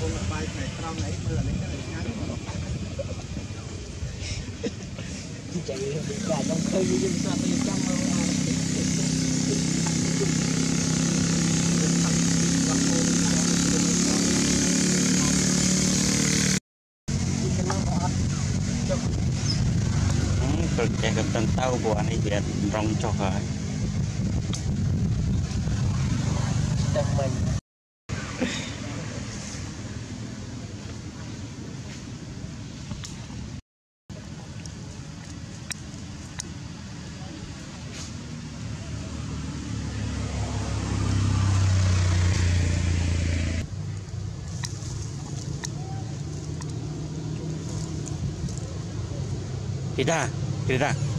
bài này trong này mưa lấy cái này ngắn chạy bị cả trong khơi như dân sao bên trong cực chạy gặp tận tàu của anh ấy Việt rong cho khỏi mình Tidak.